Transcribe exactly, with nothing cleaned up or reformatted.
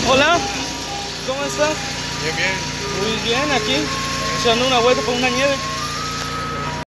Hola, ¿cómo estás? Bien, bien. Muy bien, aquí, echando una vuelta por una nieve.